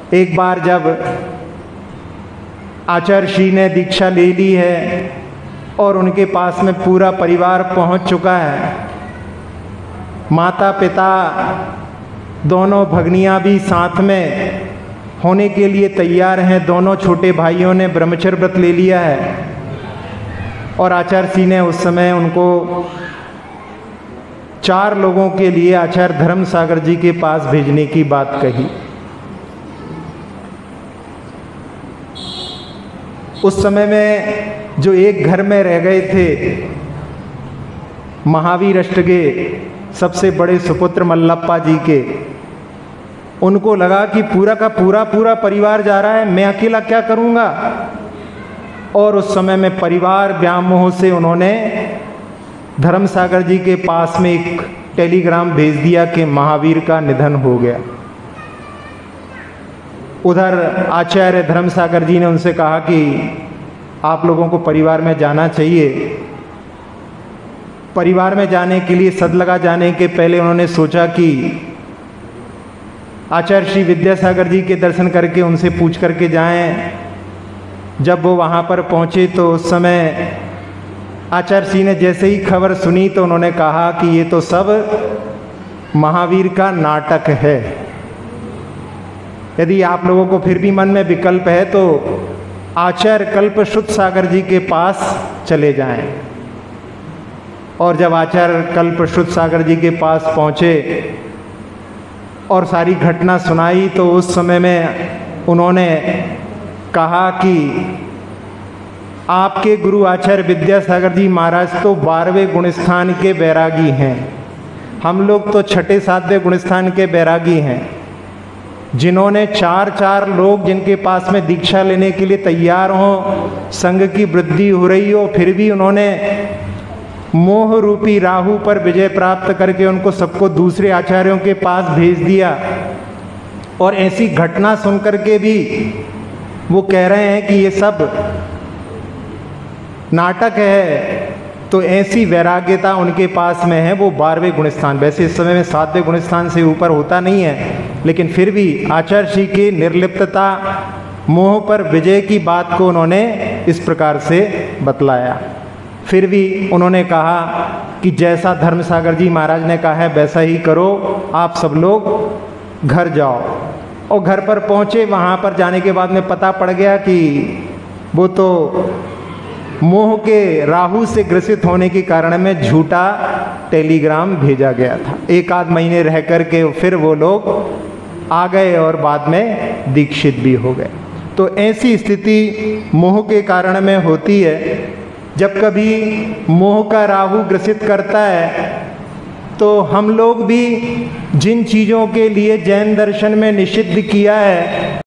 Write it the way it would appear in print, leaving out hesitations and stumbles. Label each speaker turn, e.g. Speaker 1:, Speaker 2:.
Speaker 1: एक बार जब आचार्य श्री ने दीक्षा ले ली है और उनके पास में पूरा परिवार पहुंच चुका है, माता पिता दोनों भगनियाँ भी साथ में होने के लिए तैयार हैं, दोनों छोटे भाइयों ने ब्रह्मचर्य व्रत ले लिया है और आचार्य श्री ने उस समय उनको 4 लोगों के लिए आचार्य धर्मसागर जी के पास भेजने की बात कही। उस समय में जो एक घर में रह गए थे महावीर अष्ट के सबसे बड़े सुपुत्र मल्लप्पा जी के, उनको लगा कि पूरा का पूरा परिवार जा रहा है, मैं अकेला क्या करूँगा। और उस समय में परिवार व्यामोह से उन्होंने धर्मसागर जी के पास में एक टेलीग्राम भेज दिया कि महावीर का निधन हो गया। उधर आचार्य धर्मसागर जी ने उनसे कहा कि आप लोगों को परिवार में जाना चाहिए। परिवार में जाने के लिए सदलगा जाने के पहले उन्होंने सोचा कि आचार्य श्री विद्यासागर जी के दर्शन करके उनसे पूछ करके जाएं। जब वो वहाँ पर पहुँचे तो उस समय आचार्य श्री ने जैसे ही खबर सुनी तो उन्होंने कहा कि ये तो सब महावीर का नाटक है। यदि आप लोगों को फिर भी मन में विकल्प है तो आचार्य कल्प शुद्ध सागर जी के पास चले जाएं। और जब आचार्य कल्प शुद्ध सागर जी के पास पहुँचे और सारी घटना सुनाई तो उस समय में उन्होंने कहा कि आपके गुरु आचार्य विद्यासागर जी महाराज तो 12वें गुणस्थान के बैरागी हैं, हम लोग तो 6ठे 7वें गुणस्थान के बैरागी हैं, जिन्होंने 4 लोग जिनके पास में दीक्षा लेने के लिए तैयार हों, संघ की वृद्धि हो रही हो, फिर भी उन्होंने मोह रूपी राहु पर विजय प्राप्त करके उनको सबको दूसरे आचार्यों के पास भेज दिया। और ऐसी घटना सुनकर के भी वो कह रहे हैं कि ये सब नाटक है। तो ऐसी वैराग्यता उनके पास में है, वो 12वें गुणस्थान, वैसे इस समय में 7वें गुणस्थान से ऊपर होता नहीं है, लेकिन फिर भी आचार्य श्री की निर्लिप्तता, मोह पर विजय की बात को उन्होंने इस प्रकार से बतलाया। फिर भी उन्होंने कहा कि जैसा धर्मसागर जी महाराज ने कहा है वैसा ही करो, आप सब लोग घर जाओ। और घर पर पहुँचे, वहाँ पर जाने के बाद में पता पड़ गया कि वो तो मोह के राहु से ग्रसित होने के कारण में झूठा टेलीग्राम भेजा गया था। 1 महीने रह करके फिर वो लोग आ गए और बाद में दीक्षित भी हो गए। तो ऐसी स्थिति मोह के कारण में होती है। जब कभी मोह का राहु ग्रसित करता है तो हम लोग भी जिन चीज़ों के लिए जैन दर्शन में निषिद्ध किया है